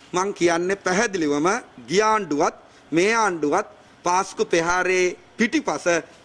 මං කියන්නේ පැහැදිලිවම ගිය ආණ්ඩුවත් මේ ආණ්ඩුවත් පාස්කු පෙරහරේ පිටිපස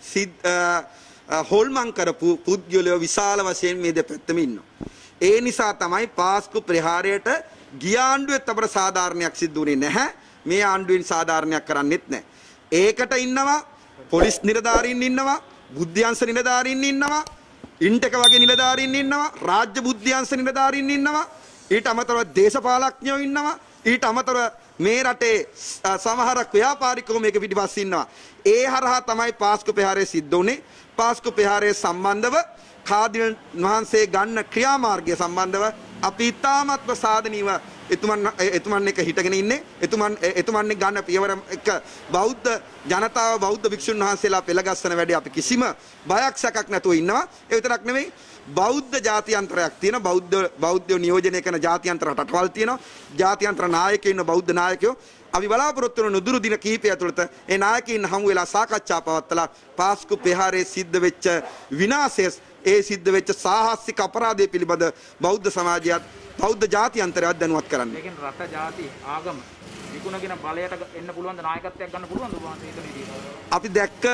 හොල්මන් කරපු පුද්ගලයෝ විශාල වශයෙන් මේ දෙපැත්තම ඉන්නවා. ඒ නිසා තමයි පාස්කු පෙරහරයට ගිය ආණ්ඩුවෙත් අපර සාධාරණයක් සිදු වුණේ නැහැ. මේ ආණ්ඩුවෙන් සාධාරණයක් කරන්නෙත් නැහැ. ඒකට ඉන්නවා පොලිස් නිලධාරීන් ඉන්නවා, බුද්ධ්‍යංශ නිලධාරීන් ඉන්නවා, ඉන්ටක වගේ නිලධාරීන් ඉන්නවා, රාජ්‍ය බුද්ධ්‍යංශ නිලධාරීන් ඉන්නවා, ඊට අමතරව දේශපාලඥයෝ ඉන්නවා, ඊට අමතරව මේ රටේ සමහර ව්‍යාපාරිකයෝ මේක පිටිපස්ස ඉන්නවා. ඒ හරහා තමයි පාස්කු පෙරහරේ සිද්ධ වුනේ. පාස්කු පෙරහරේ සම්බන්ධව කාදිනල් වහන්සේ ගන්න ක්‍රියාමාර්ගය සම්බන්ධව අපි ඉතාමත්ම සාධනීයව එතුමන් එක හිටගෙන ඉන්නේ. එතුමන් ගන්න පියවර එක බෞද්ධ ජනතාව බෞද්ධ භික්ෂුන් වහන්සේලා පෙළගස්සන වැඩි අපි කිසිම බයක් සැකක් නැතුව ඉන්නවා. ඒ විතරක් නෙවෙයි බෞද්ධ ජාත්‍යන්තරයක් තියෙන බෞද්ධ නියෝජනය කරන ජාත්‍යන්තර රටවල් තියෙනවා. ජාත්‍යන්තර නායකයෝ ඉන්න බෞද්ධ නායකයෝ අපි බලාපොරොත්තු වෙන නුදුරු දින කිහිපය ඇතුළත ඒ නායකයින් හමු වෙලා සාකච්ඡා පවත්වලා පාස්කු පෙරහරේ සිද්ධ වෙච්ච විනාශය ඒ සිද්ධ වෙච්ච සාහසික අපරාධය පිළිබඳ බෞද්ධ සමාජයත් බෞද්ධ ජාත්‍යන්තරයත් දැනුවත් කරන්න. මේකෙන් රට ජාති ආගම විකුණගෙන බලයට එන්න පුළුවන් ද නායකත්වයක් ගන්න පුළුවන්ද ඔබ වහන්සේ හිතන විදිහට? අපි දැක්ක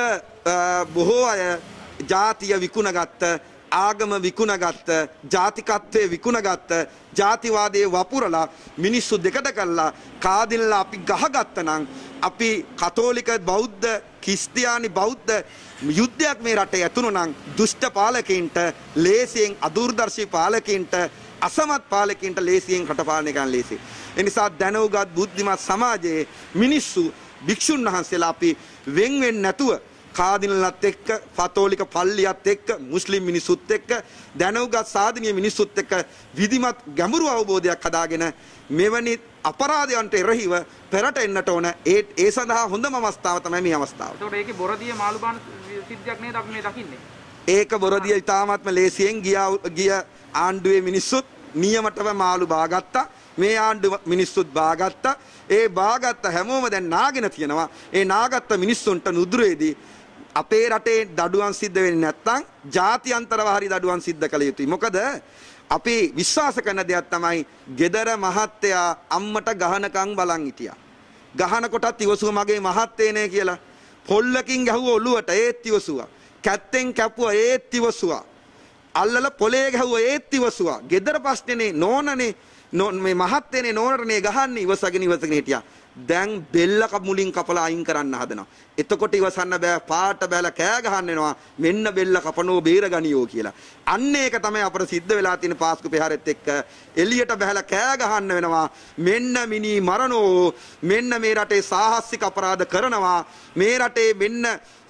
බොහෝ අය ජාතිය විකුණගත්ත, ආගම විකුණගත්ත, ජාතිකත්වයේ විකුණගත්ත, ජාතිවාදයේ වපුරලා මිනිස්සු දෙකට කළා කාදිනලා අපි ගහගත්ත නම් අපි කතෝලික බෞද්ධ ක්‍රිස්තියානි බෞද්ධ යුද්ධයක් මේ රටේ ඇතුණු නම් දුෂ්ට පාලකයින්ට ලේසියෙන් අදූරදර්ශී පාලකයින්ට අසමත් පාලකයින්ට ලේසියෙන් රට පාලනය කරන්න ලේසි. ඒ නිසා දැනුගත් බුද්ධිමත් සමාජයේ මිනිස්සු භික්ෂුන් වහන්සේලා අපි වෙන් වෙන්නේ නැතුව කාදිනලත් එක්ක කතෝලික පල්ලියත් එක්ක මුස්ලිම් මිනිසුත් එක්ක දැනුගත් සාධනීය මිනිසුත් එක්ක විධිමත් ගැඹුරු අවබෝධයක් හදාගෙන මෙවැනි අපරාධයන්ට එරෙහිව පෙරට එන්නට ඕන. ඒ සඳහා හොඳම අවස්ථාව තමයි මේ අවස්ථාව. ඒකට ඒකේ බොරදිය මාළුබාන සිද්ධියක් නේද අපි මේ දකින්නේ? ඒක බොරදිය ඉතාමත්ම ලේසියෙන් ගිය ආණ්ඩුවේ මිනිස්සුත් නියමටම මාළු බාගත්තා. මේ ආණ්ඩුව මිනිස්සුත් බාගත්තා. ඒ බාගත්ත හැමෝම දැන් නාගෙන තියෙනවා. ඒ නාගත්ත මිනිස්සුන්ට නුදුරේදී අපේ රටේ දඩුවම් සිද්ධ වෙන්නේ නැත්නම් ජාත්‍යන්තරව හරි දඩුවම් සිද්ධ කළ යුතුයි. මොකද අපි විශ්වාස කරන දෙයක් තමයි ගෙදර මහත්තයා අම්මට ගහනකම් බලන් හිටියා. ගහන කොටත් ඉවසුව මගේ මහත්තේනේ කියලා. පොල්ලකින් ගැහුව ඔළුවට ඒත් ඉවසුවා. කැත්තෙන් කැපුවා ඒත් ඉවසුවා. අල්ලලා පොලේ ගැහුවා ඒත් ඉවසුවා. ගෙදර ප්‍රශ්නේනේ නෝනනේ මේ මහත්තේනේ නෝනටනේ ගහන්නේ ඉවසගෙන හිටියා. දැන් බෙල්ල මුලින් කපලා අයින් කරන්න හදනවා. එතකොට ඉවසන්න බෑ පාට බැල කෑ ගහන්න වෙනවා. මෙන්න බෙල්ල කපනෝ බේරගනියෝ කියලා. අන්න ඒක තමයි අපර සිද්ධ වෙලා තියෙන පාස්කු පෙරහරෙත් එක්ක එළියට බහැලා කෑ ගහන්න වෙනවා. මෙන්න මිනි මරණෝ, මෙන්න මේ රටේ සාහසික අපරාධ කරනවා. මේ රටේ මෙන්න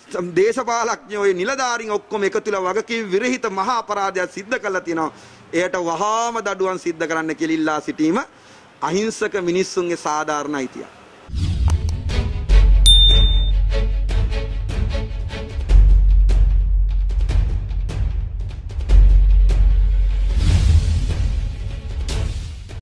දේශපාලඥයෝ නිලධාරීන් ඔක්කොම එකතුලා වගකීම් විරහිත මහා අපරාධයක් සිද්ධ කළා තියෙනවා. එයට වහාම දඩුවම් සිද්ධ කරන්න කියලා ඉල්ලා සිටීම අහිංසක මිනිස්සුන්ගේ සාධාරණ අයිතියක්.